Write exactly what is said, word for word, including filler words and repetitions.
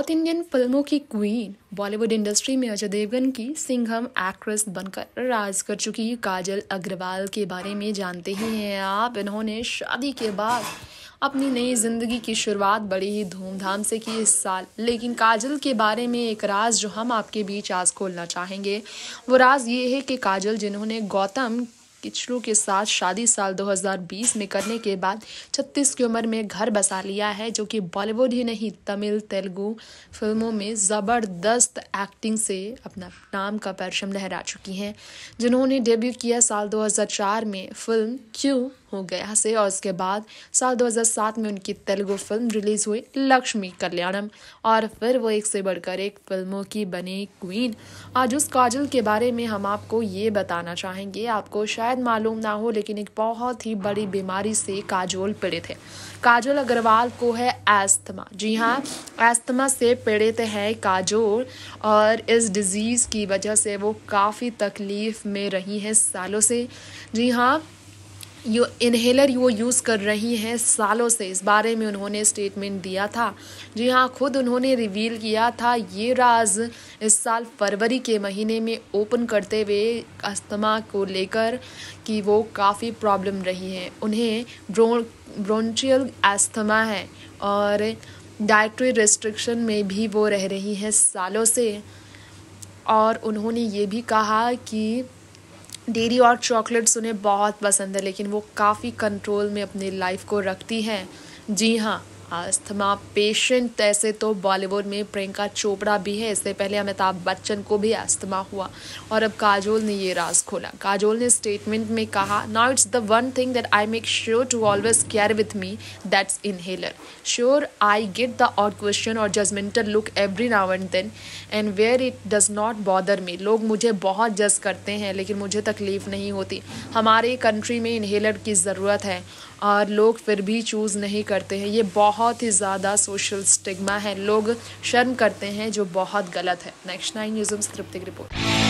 South Indian फिल्मों की queen, Bollywood industry में अजय देवगन की सिंघम एक्ट्रेस बनकर राज कर चुकी काजल अग्रवाल के बारे में जानते ही हैं आप। इन्होंने शादी के बाद अपनी नई जिंदगी की शुरुआत बड़ी ही धूमधाम से की इस साल। लेकिन काजल के बारे में एक राज जो हम आपके बीच आज खोलना चाहेंगे, वो राज ये है कि काजल, जिन्होंने गौतम किचलू के साथ शादी साल दो हज़ार बीस में करने के बाद छत्तीस की उम्र में घर बसा लिया है, जो कि बॉलीवुड ही नहीं तमिल तेलुगु फिल्मों में ज़बरदस्त एक्टिंग से अपना नाम का परचम लहरा चुकी हैं। जिन्होंने डेब्यू किया साल दो हज़ार चार में फिल्म क्यों हो गया से, और उसके बाद साल दो हज़ार सात में उनकी तेलुगु फिल्म रिलीज हुई लक्ष्मी कल्याणम, और फिर वो एक से बढ़कर एक फिल्मों की बनी क्वीन। आज उस काजल के बारे में हम आपको ये बताना चाहेंगे। आपको शायद मालूम ना हो, लेकिन एक बहुत ही बड़ी बीमारी से काजोल पीड़ित है। काजल अग्रवाल को है एस्थमा। जी हाँ, एस्थमा से पीड़ित है काजोल, और इस डिजीज़ की वजह से वो काफ़ी तकलीफ में रही हैं सालों से। जी हाँ, यो इन्हेलर वो यूज़ कर रही हैं सालों से। इस बारे में उन्होंने स्टेटमेंट दिया था। जी हाँ, खुद उन्होंने रिवील किया था ये राज इस साल फरवरी के महीने में ओपन करते हुए अस्थमा को लेकर कि वो काफ़ी प्रॉब्लम रही है। उन्हें ब्रो ब्रोंचियल एस्थमा है और डाइटरी रिस्ट्रिक्शन में भी वो रह रही हैं सालों से। और उन्होंने ये भी कहा कि डेयरी और चॉकलेट्स उन्हें बहुत पसंद है, लेकिन वो काफ़ी कंट्रोल में अपनी लाइफ को रखती हैं। जी हाँ, अस्थमा पेशेंट ऐसे तो बॉलीवुड में प्रियंका चोपड़ा भी है। इससे पहले अमिताभ बच्चन को भी अस्थमा हुआ, और अब काजोल ने ये राज खोला। काजोल ने स्टेटमेंट में कहा, now it's the one thing that I make sure to always carry with me, that's inhaler. Sure I get the odd question और judgemental look every now and then, and where it does not bother me. लोग मुझे बहुत जज करते हैं, लेकिन मुझे तकलीफ नहीं होती। हमारे कंट्री में इनहेलर की ज़रूरत है, और लोग फिर भी चूज़ नहीं करते हैं। ये बहुत ही ज़्यादा सोशल स्टिग्मा है, लोग शर्म करते हैं, जो बहुत गलत है। नेक्स्ट नाइन न्यूज़ में तृप्ति की रिपोर्ट।